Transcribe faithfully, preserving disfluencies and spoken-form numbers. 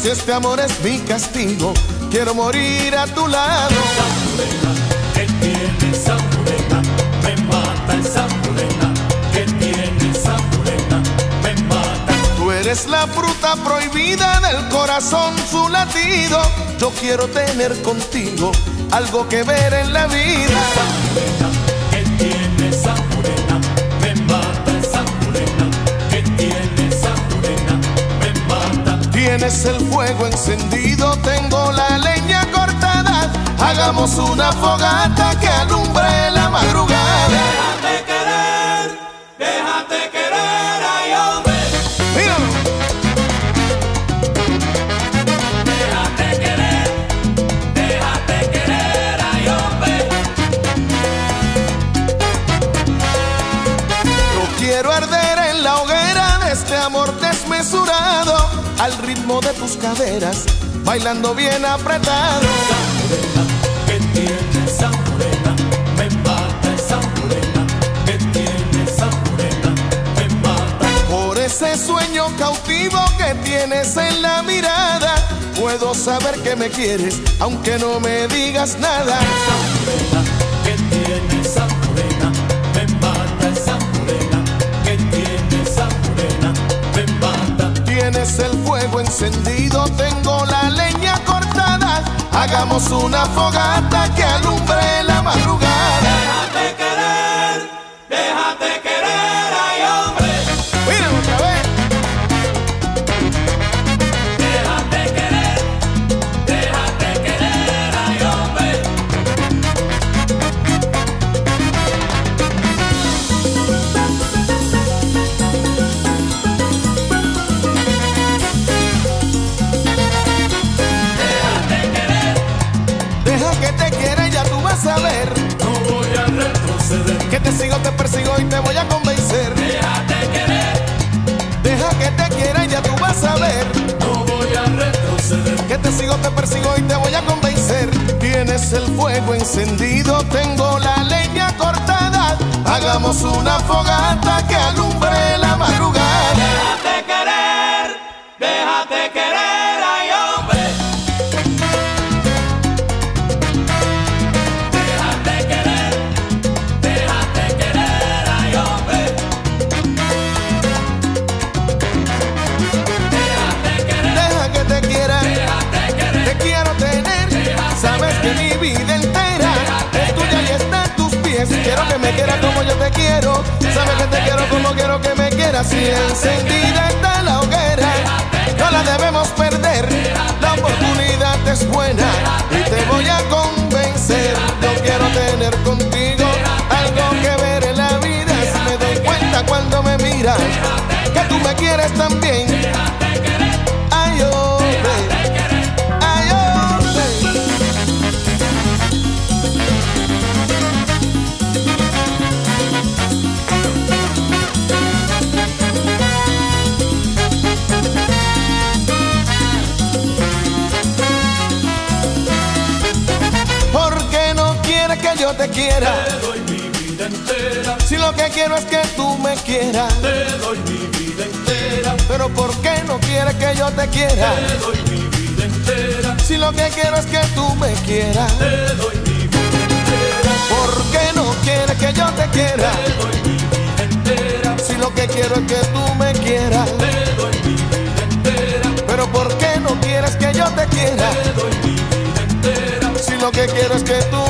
Si este amor es mi castigo, quiero morir a tu lado. Esa morena que tiene, esa morena me mata, esa morena que tiene, esa morena me mata. Tú eres la fruta prohibida del corazón, su latido. Yo quiero tener contigo algo que ver en la vida. Esa morena que tiene, esa morena me mata, esa morena que tiene, esa morena me mata. Tienes el fuego encendido, tengo la leña cortada. Hagamos una fogata que alumbre la madrugada. Déjate querer, déjate querer, ay hombre. Míralo. Déjate querer, déjate querer, ay hombre. Yo quiero arder en la hoguera de este amor desmesurado, al ritmo de tus caderas, bailando bien apretado. Esa morena que tiene, esa morena me mata, esa morena que tiene, esa morena me mata. Por ese sueño cautivo que tienes en la mirada, puedo saber que me quieres, aunque no me digas nada. Esa morena que tiene, esa morena me mata, esa morena que tiene, esa morena me mata. Tienes el fuego encendido, tengo la leña cortada. Hagamos una fogata que alumbre la madrugada. Déjate querer, déjate querer, ay hombre. Mira otra vez. Déjate querer, déjate querer, ay hombre. Déjate querer, Deja que te quiera y ya tú vas a ver no voy a retroceder. que te sigo, te persigo y te voy a convencer. Déjate querer, Deja que te quiera y ya tú vas a ver no voy a retroceder. que te sigo, te persigo y te voy a convencer. Tienes el fuego encendido, tengo la leña cortada. Hagamos una fogata que alumbre la madrugada. Déjate querer, déjate querer, ay hombre. Déjate querer, déjate querer, ay hombre. Déjate querer, Deja que te quiera, déjate querer. te quiero tener. Sabes que mi vida entera es tuya y está en tus pies. Quiero que me quieras como yo te quiero. Sabes que te quiero como quiero que me quieras. Si encendida está la hoguera, no la debemos perder. La oportunidad es buena y te voy a convencer. Yo quiero tener contigo algo que ver en la vida. Si me doy cuenta cuando me miras que tú me quieres también. Ay, hombre, ay, hombre. ¿Por qué no quieres que yo te quiera? Te doy mi vida entera, Si lo que quiero es que tú me quieras. te doy mi vida entera, Pero ¿por qué no quieres que yo te quiera? te doy mi vida entera, Si lo que quiero es que tú me quieras. te doy mi vida entera, ¿Por qué no quieres que yo te quiera? te doy mi vida entera, Si lo que quiero es que tú me quieras. te doy mi vida entera, Pero ¿por qué no quieres que yo te quiera? te doy mi vida entera. Si lo que quiero es que tú